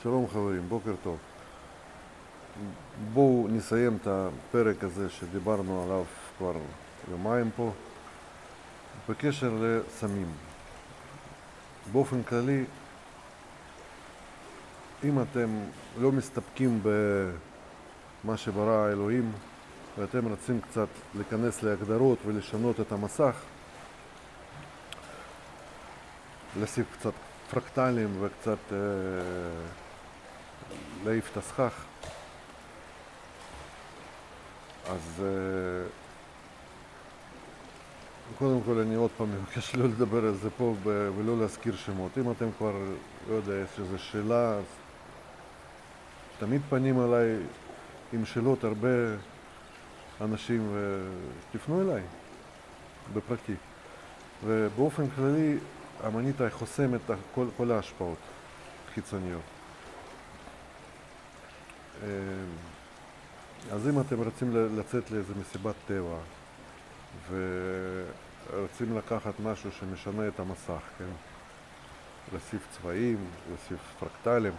שלום חברים, בוקר טוב. בואו נסיים את הפרק הזה שדיברנו עליו כבר יומיים פה בקשר לסמים. באופן כללי, אם אתם לא מסתפקים במה שברא האלוהים ואתם רוצים קצת להיכנס להגדרות ולשנות את המסך, להוסיף קצת פרקטלים וקצת להעיף את הסכך, אז קודם כל אני עוד פעם מבקש לא לדבר על זה פה ולא להזכיר שמות. אם אתם כבר, לא יודע, יש איזו שאלה, אז תמיד פנים עליי עם שאלות הרבה אנשים ותפנו אליי בפרטי. ובאופן כללי המניטה חוסם את כל ההשפעות חיצוניות. אז אם אתם רוצים לצאת לאיזו מסיבת טבע ורוצים לקחת משהו שמשנה את המסך, כן? להוסיף צבעים, להוסיף פרקטלים,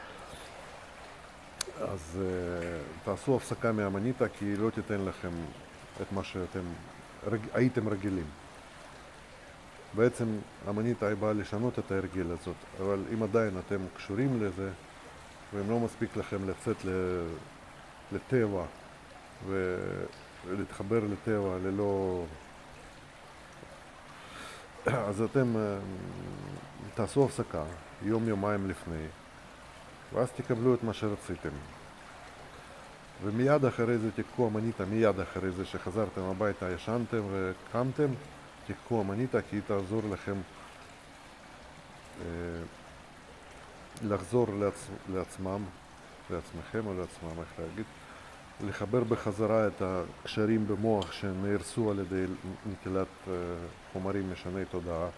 אז תעשו הפסקה מהמניטה, כי היא לא תיתן לכם את מה שאתם הייתם רגילים. בעצם המניטה היא באה לשנות את ההרגל הזאת, אבל אם עדיין אתם קשורים לזה ואם לא מספיק לכם לצאת לטבע ולהתחבר לטבע ללא... אז אתם תעשו הפסקה יום-יומיים לפני ואז תקבלו את מה שרציתם, ומיד אחרי זה תיקחו המניטה, מיד אחרי זה שחזרתם הביתה, ישנתם וקמתם, תיקחו המניטה, כי היא תעזור לכם לחזור לעצמכם או לעצמם, איך להגיד, לחבר בחזרה את הקשרים במוח שנהרסו על ידי נטילת חומרים משני תודעה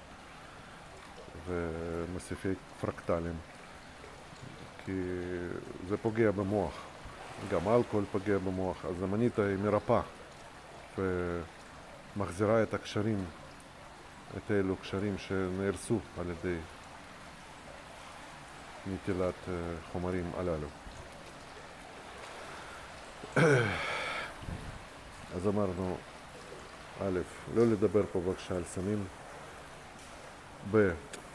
ומוסיפי פרקטלים, כי זה פוגע במוח, גם אלכוהול פוגע במוח. אז המניטה היא מרפאה ומחזירה את הקשרים, את אלו קשרים שנהרסו על ידי נטילת חומרים הללו. אז אמרנו, א', לא לדבר פה בבקשה על סמים. ב',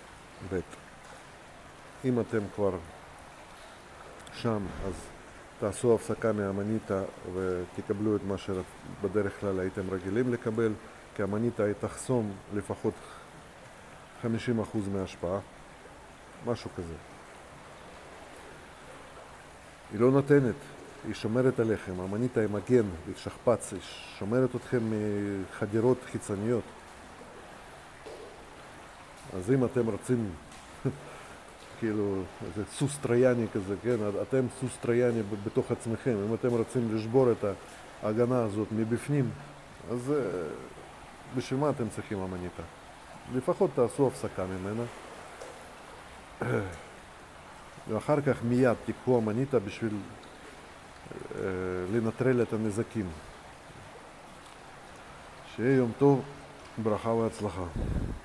אם אתם כבר שם, אז תעשו הפסקה מהמניטה ותקבלו את מה שבדרך כלל הייתם רגילים לקבל, כי המניטה היא תחסום לפחות 50% מההשפעה, משהו כזה. היא לא נותנת, היא שומרת עליכם, המניטה היא מגן, היא שכפ"ץ, היא שומרת אתכם מחדירות חיצוניות. אז אם אתם רוצים כאילו איזה סוס טרייני כזה, כן? אתם סוס טרייני בתוך עצמכם. אם אתם רוצים לשבור את ההגנה הזאת מבפנים, אז בשביל מה אתם צריכים המניטה? לפחות תעשו הפסקה ממנה. ואחר כך מיד תיקחו המניטה בשביל לנטרל את הנזקים. שיהיה יום טוב, ברכה והצלחה.